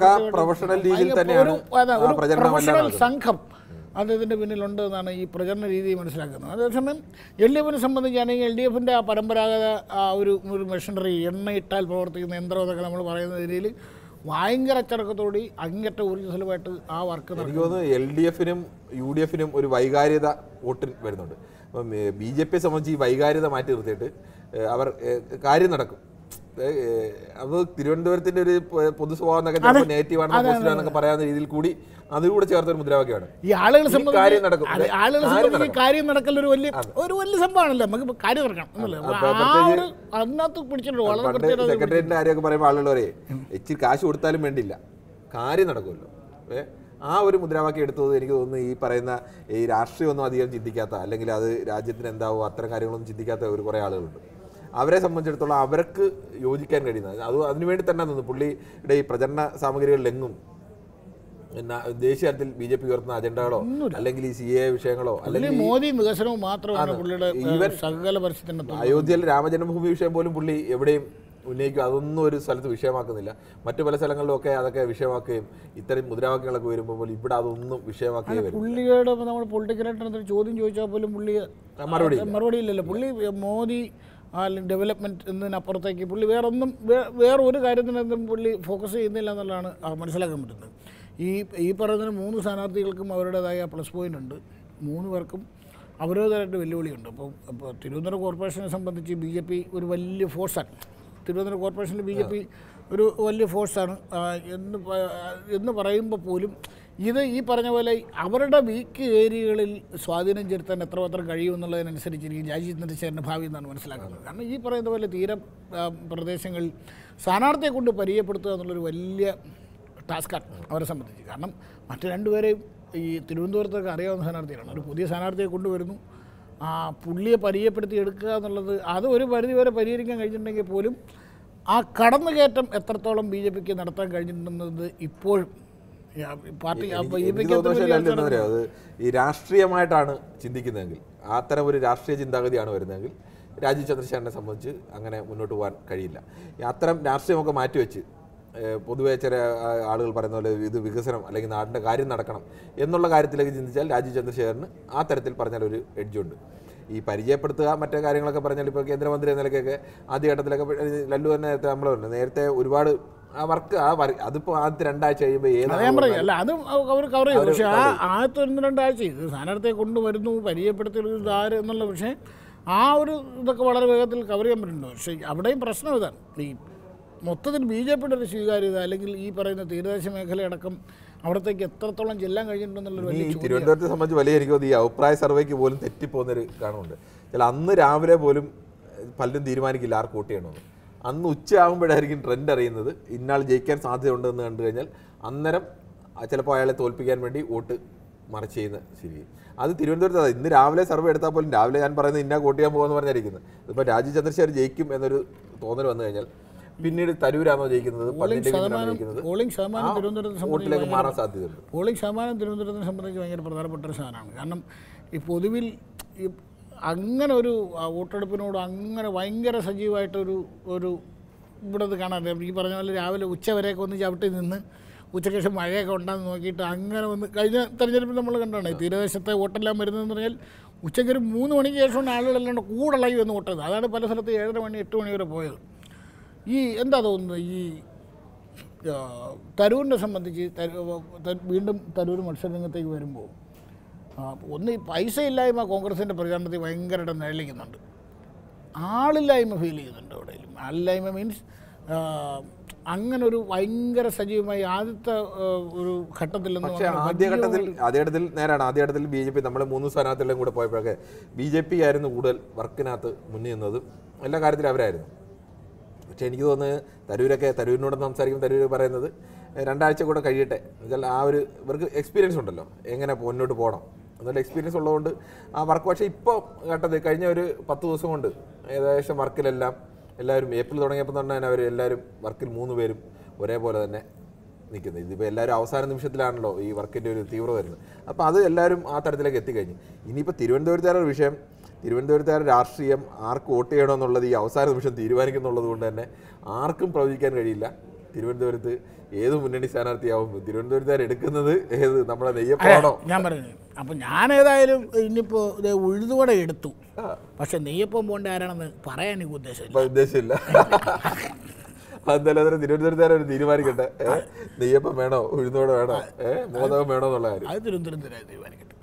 പ്രൊഫഷണൽ സംഘം അതിൻ്റെ പിന്നിലുണ്ട് എന്നാണ് ഈ പ്രചരണ രീതി മനസ്സിലാക്കുന്നത്. അതേസമയം എൽ ഡി എഫിനെ സംബന്ധിച്ചാണെങ്കിൽ എൽ ഡി എഫിൻ്റെ ആ പരമ്പരാഗത ആ ഒരു ഒരു മെഷീനറി, എണ്ണയിട്ടാൽ പ്രവർത്തിക്കുന്ന യന്ത്രം എന്നൊക്കെ നമ്മൾ പറയുന്ന രീതിയിൽ ഭയങ്കര അച്ചടക്കത്തോടെ അങ്ങേറ്റ ഊർജ്ജസ്വലമായിട്ട് ആ വർക്ക് എനിക്ക് തോന്നുന്നു. എൽ ഡി എഫിനും യു ഡി എഫിനും ഒരു വൈകാര്യത വോട്ടിൽ വരുന്നുണ്ട്. അപ്പം ബി ജെ പിയെ സംബന്ധിച്ച് ഈ വൈകാര്യത മാറ്റി നിർത്തിയിട്ട് അവർ കാര്യം നടക്കും. അത് തിരുവനന്തപുരത്തിന്റെ ഒരു പൊതു സ്വഭാവം എന്നൊക്കെ നെഗറ്റീവ് ആണെന്നോ പോസിറ്റീവ് ആണെന്നൊക്കെ പറയാവുന്ന രീതിയിൽ കൂടി അതുകൂടെ ചേർത്തൊരു മുദ്രാവാക്യമാണ്. ഈ ആളുകളെ സംബന്ധിച്ച് ആളുകളെ സംബന്ധിച്ച് കാര്യം നടക്കൽ ഒരു വലിയ ഒരു വലിയ സംഭവമാണല്ലോ, നമുക്ക് കാര്യം നടക്കണം അതിനകത്ത് പിടിച്ചിട്ടുണ്ട്. സെക്രട്ടേറിയറ്റിന്റെ കാര്യമൊക്കെ പറയുമ്പോൾ ആളുകൾ പറയേ ഇച്ചിരി കാശ് കൊടുത്താലും വേണ്ടില്ല, കാര്യം നടക്കുമല്ലോ. ഏഹ് ആ ഒരു മുദ്രാവാക്യം എടുത്തത് എനിക്ക് തോന്നുന്നു ഈ പറയുന്ന ഈ രാഷ്ട്രീയമൊന്നും അധികം ചിന്തിക്കാത്ത, അല്ലെങ്കിൽ അത് രാജ്യത്തിന് എന്താവും അത്തരം കാര്യങ്ങളൊന്നും ചിന്തിക്കാത്ത ഒരു കുറേ ആളുകളുണ്ട്. അവരെ സംബന്ധിച്ചിടത്തോളം അവർക്ക് യോജിക്കാൻ കഴിയുന്നത് അത് അതിനുവേണ്ടി തന്നെ തോന്നുന്നു. പുള്ളിയുടെ ഈ പ്രചരണ സാമഗ്രികളിലെങ്ങും ദേശീയ തലത്തിൽ ബി ജെ പി ഉയർത്തുന്ന അജണ്ടകളോ അല്ലെങ്കിൽ ഈ സി എ വിഷയങ്ങളോ അല്ലെങ്കിൽ മോദി വികസനവും മാത്രമാണ് പുള്ളിയുടെ അയോധ്യയിൽ രാമജന്മഭൂമി വിഷയം പോലും പുള്ളി എവിടെയും ഉന്നയിക്കും. അതൊന്നും ഒരു സ്ഥലത്ത് വിഷയമാക്കുന്നില്ല. മറ്റു പല സ്ഥലങ്ങളിലൊക്കെ അതൊക്കെ വിഷയമാക്കുകയും ഇത്തരം മുദ്രാവാക്യങ്ങളൊക്കെ വരുമ്പോൾ ഇവിടെ അതൊന്നും വിഷയമാക്കുകയും വരും. പുള്ളിയുടെ നമ്മൾ പൊളിറ്റിക്കലായിട്ട് ചോദ്യം ചോദിച്ചാൽ പോലും പുള്ളി മറുപടി മറുപടി ഇല്ലല്ലോ. പുള്ളി മോദി ഡെവലപ്മെൻറ്റ് എന്നതിനപ്പുറത്തേക്ക് പുള്ളി വേറൊന്നും വേറെ ഒരു കാര്യത്തിനൊന്നും പുള്ളി ഫോക്കസ് ചെയ്യുന്നില്ല എന്നുള്ളതാണ് മനസ്സിലാക്കാൻ പറ്റുന്നത്. ഈ ഈ പറയുന്നതിന് മൂന്ന് സ്ഥാനാർത്ഥികൾക്കും അവരുടേതായ പ്ലസ് പോയിൻ്റ് ഉണ്ട്. മൂന്ന് പേർക്കും അവരുടേതായിട്ട് വെല്ലുവിളിയുണ്ട്. അപ്പോൾ അപ്പോൾ തിരുവനന്തപുരം കോർപ്പറേഷനെ സംബന്ധിച്ച് ബി ജെ പി ഒരു വലിയ ഫോഴ്സാണ്. തിരുവനന്തപുരം കോർപ്പറേഷനിൽ ബി ജെ പി ഒരു വലിയ ഫോഴ്സാണ് എന്ന് എന്ന് പറയുമ്പോൾ പോലും ഇത് ഈ പറഞ്ഞ പോലെ അവരുടെ വീക്ക് ഏരിയകളിൽ സ്വാധീനം ചെലുത്താൻ എത്രമാത്രം കഴിയുമെന്നുള്ളതിനനുസരിച്ചിരിക്കും രാജീവ് ചന്ദ്രശേഖരൻ്റെ ഭാവി എന്നാണ് മനസ്സിലാക്കുന്നത്. കാരണം ഈ പറയുന്ന പോലെ തീര പ്രദേശങ്ങളിൽ സ്ഥാനാർത്ഥിയെ കൊണ്ട് പരിചയപ്പെടുത്തുക എന്നുള്ളൊരു വലിയ ടാസ്ക്കാണ് അവരെ സംബന്ധിച്ച്. കാരണം മറ്റു രണ്ടുപേരെയും ഈ തിരുവനന്തപുരത്തൊക്കെ അറിയാവുന്ന സ്ഥാനാർത്ഥികളാണ്. ഒരു പുതിയ സ്ഥാനാർത്ഥിയെ കൊണ്ടുവരുന്നു, ആ പുള്ളിയെ പരിചയപ്പെടുത്തി എടുക്കുക എന്നുള്ളത് അത് ഒരു പരിധി വരെ പരിഹരിക്കാൻ കഴിഞ്ഞിട്ടുണ്ടെങ്കിൽ പോലും ആ കടന്നുകയറ്റം എത്രത്തോളം ബി ജെ പിക്ക് നടത്താൻ കഴിഞ്ഞിട്ടുണ്ടെന്നത് ഇപ്പോഴും പാർട്ടി അത് ഈ രാഷ്ട്രീയമായിട്ടാണ് ചിന്തിക്കുന്നതെങ്കിൽ, അത്തരം ഒരു രാഷ്ട്രീയ ചിന്താഗതിയാണ് വരുന്നതെങ്കിൽ രാജീവ് ചന്ദ്രശേഖരനെ സംബന്ധിച്ച് അങ്ങനെ മുന്നോട്ട് പോകാൻ കഴിയില്ല. അത്തരം രാഷ്ട്രീയമൊക്കെ മാറ്റിവെച്ച് പൊതുവെ ചില ആളുകൾ പറയുന്ന പോലെ ഇത് വികസനം അല്ലെങ്കിൽ നാടിൻ്റെ കാര്യം നടക്കണം എന്നുള്ള കാര്യത്തിലേക്ക് ചിന്തിച്ചാൽ രാജീവ് ചന്ദ്രശേഖരന് ആ തരത്തിൽ പറഞ്ഞാൽ ഒരു എഡ്ജുണ്ട്. ഈ പരിചയപ്പെടുത്തുക മറ്റേ കാര്യങ്ങളൊക്കെ പറഞ്ഞാൽ ഇപ്പോൾ കേന്ദ്രമന്ത്രി എന്ന നിലയ്ക്കൊക്കെ ആദ്യഘട്ടത്തിലൊക്കെ ലല്ലു തന്നെ നേരത്തെ നമ്മൾ പറഞ്ഞു, നേരത്തെ ഒരുപാട് ആ വർക്ക് ആ അതിപ്പോൾ ആദ്യത്തെ രണ്ടാഴ്ച കഴിയുമ്പോൾ ഏതാണ് അല്ല അത് അവർ കവർ ചെയ്യും. പക്ഷേ ആ ആദ്യത്തെ ഒന്ന് രണ്ടാഴ്ച ഇത് സ്ഥാനാർത്ഥിയെ കൊണ്ടുവരുന്നു പരിചയപ്പെടുത്തി ആര് എന്നുള്ള പക്ഷേ ആ ഒരു ഇതൊക്കെ വളരെ വേഗത്തിൽ കവർ ചെയ്യാൻ പറ്റുന്നുണ്ട്. പക്ഷേ അവിടെയും പ്രശ്നം ഇതാണ്, ഈ മൊത്തത്തിൽ ബി ജെ പിയുടെ ഒരു സ്വീകാര്യത അല്ലെങ്കിൽ ഈ പറയുന്ന തീരദേശ മേഖലയടക്കം അവിടത്തേക്ക് എത്രത്തോളം ചെല്ലാൻ കഴിഞ്ഞിട്ടുണ്ടെന്നുള്ളൊരു വലിയ തിരുവനന്തപുരത്തെ സംബന്ധിച്ച് വലിയ എനിക്ക് തോന്നി ഈ അഭിപ്രായ സർവേക്ക് പോലും തെറ്റിപ്പോകുന്നൊരു കാണുന്നുണ്ട്. ചില അന്ന് രാവിലെ പോലും പലരും തീരുമാനിക്കില്ല ആർക്ക് വോട്ട് ചെയ്യണമെന്ന്. അന്ന് ഉച്ചയാകുമ്പോഴായിരിക്കും ട്രെൻഡ് അറിയുന്നത് ഇന്നാൾ ജയിക്കാൻ സാധ്യതയുണ്ടെന്ന് കണ്ടു കഴിഞ്ഞാൽ അന്നേരം ചിലപ്പോൾ അയാളെ തോൽപ്പിക്കാൻ വേണ്ടി വോട്ട് മറിച്ച് ചെയ്യുന്ന ശരി. അത് തിരുവനന്തപുരത്ത് ഇന്ന് രാവിലെ സർവേ എടുത്താൽ പോലും രാവിലെ ഞാൻ പറയുന്നത് ഇന്നാ വോട്ട് ചെയ്യാൻ പോകുമെന്ന് പറഞ്ഞിരിക്കുന്നത്. ഇപ്പോൾ രാജീവ് ചന്ദ്രശേഖർ ജയിക്കും എന്നൊരു തോന്നൽ വന്നു കഴിഞ്ഞാൽ പിന്നീട് തരൂരാണോ ജയിക്കുന്നത്, വോട്ടിലേക്ക് മാറാൻ സാധ്യതയുണ്ട്. പോളിംഗ് ശതമാനം തിരുവനന്തപുരത്തിനെ സംബന്ധിച്ച് ഭയങ്കര പ്രധാനപ്പെട്ട ഒരു സാധനമാണ്. കാരണം ഈ പൊതുവിൽ ഈ അങ്ങനെ ഒരു വോട്ടെടുപ്പിനോട് അങ്ങനെ ഭയങ്കര സജീവമായിട്ടൊരു ഒരു ഇവിടെ കാണാൻ ഈ പറഞ്ഞ പോലെ രാവിലെ ഉച്ച വരെയൊക്കെ ഒന്ന് ചവിട്ടി നിന്ന് ഉച്ചയ്ക്ക് ശേഷം മഴയൊക്കെ ഉണ്ടാകുന്ന നോക്കിയിട്ട് അങ്ങനെ വന്ന് കഴിഞ്ഞ തെരഞ്ഞെടുപ്പിൽ നമ്മൾ കണ്ടാണ് തീരദേശത്തെ വോട്ടെല്ലാം വരുന്നതെന്ന് പറഞ്ഞാൽ ഉച്ചയ്ക്ക് ഒരു മൂന്ന് മണിക്ക് ശേഷമാണ് ആളുകളെല്ലാം കൂടുതലായി വന്ന് വോട്ടത്. അതാണ് പല സ്ഥലത്ത് ഏഴര മണി എട്ട് മണി വരെ പോയത്. ഈ എന്താ തോന്നുന്നത് ഈ തരൂരിനെ സംബന്ധിച്ച് വീണ്ടും തരൂർ മത്സരരംഗത്തേക്ക് വരുമ്പോൾ ഒന്ന് ഈ പൈസ ഇല്ലായ്മ കോൺഗ്രസിൻ്റെ പ്രചാരണത്തിൽ ഭയങ്കരമായിട്ട് നിഴലിക്കുന്നുണ്ട്. ആളില്ലായ്മ ഫീൽ ചെയ്യുന്നുണ്ട് അവിടെ. ആളില്ലായ്മ മീൻസ് അങ്ങനെ ഒരു ഭയങ്കര സജീവമായി ആദ്യത്തെ ഒരു ഘട്ടത്തിൽ പക്ഷേ ആദ്യഘട്ടത്തിൽ ആദ്യഘട്ടത്തിൽ നേരാണ് ആദ്യഘട്ടത്തിൽ ബി ജെ പി നമ്മൾ മൂന്ന് സ്ഥാനാർത്ഥികളും കൂടെ പോയപ്പോഴൊക്കെ ബി ജെ പി ആയിരുന്നു കൂടുതൽ വർക്കിനകത്ത് മുന്നിൽ നിന്നതും എല്ലാ കാര്യത്തിലും അവരായിരുന്നു. പക്ഷേ എനിക്ക് തോന്നുന്നത് തരൂരൊക്കെ തരൂരിനോട് സംസാരിക്കുമ്പോൾ തരൂർ പറയുന്നത് രണ്ടാഴ്ച കൂടെ കഴിയട്ടെ എന്നുവെച്ചാൽ ആ ഒരു ഇവർക്ക് എക്സ്പീരിയൻസ് ഉണ്ടല്ലോ എങ്ങനെ മുന്നോട്ട് പോകണം എന്നുള്ള എക്സ്പീരിയൻസ് ഉള്ളതുകൊണ്ട് ആ വർക്ക്. പക്ഷേ ഇപ്പോൾ ഘട്ടത്തിൽ കഴിഞ്ഞ ഒരു പത്ത് ദിവസം കൊണ്ട് ഏകദേശം വർക്കിലെല്ലാം എല്ലാവരും ഏപ്രിൽ തുടങ്ങിയപ്പോൾ തന്നെ അവർ എല്ലാവരും വർക്കിൽ മൂന്ന് പേരും ഒരേപോലെ തന്നെ നിൽക്കുന്നത്. ഇതിപ്പോൾ എല്ലാവരും അവസാന നിമിഷത്തിലാണല്ലോ ഈ വർക്കിൻ്റെ ഒരു തീവ്രത വരുന്നത്. അപ്പോൾ അത് എല്ലാവരും ആ തരത്തിലേക്ക് എത്തിക്കഴിഞ്ഞു. ഇനിയിപ്പോൾ തിരുവനന്തപുരത്തുകാരുടെ ഒരു വിഷയം തിരുവനന്തപുരത്തുകാരുടെ രാഷ്ട്രീയം ആർക്ക് വോട്ട് ചെയ്യണമെന്നുള്ളത് ഈ അവസാന നിമിഷം തീരുമാനിക്കുന്നുള്ളത് കൊണ്ട് തന്നെ ആർക്കും പ്രവചിക്കാൻ കഴിയില്ല തിരുവനന്തപുരത്ത് ഏത് മുന്നണി സ്ഥാനാർത്ഥിയാവും. തിരുവനന്തപുരത്തുകാർ എടുക്കുന്നത് ഏത് നമ്മളെ നെയ്യപ്പാണോ? ഞാൻ പറയുന്നത് അപ്പം ഞാൻ ഏതായാലും ഇനിയിപ്പോൾ ഇത് ഉഴുതുവട എടുത്തു, പക്ഷെ നെയ്യപ്പം പോകേണ്ട ആരാണെന്ന് പറയാൻ എനിക്ക് ഉദ്ദേശമില്ല ഉദ്ദേശമില്ല അതെന്തായാലും തിരുവനന്തപുരത്തുകാരെ ഒരു തീരുമാനിക്കട്ടെ നെയ്യപ്പം വേണോ ഉഴുതുവട വേണോ ഏഹ് മോദകം വേണോ എന്നുള്ള കാര്യം അത് തിരുവനന്തപുരത്തുകാരെ തീരുമാനിക്കട്ടെ.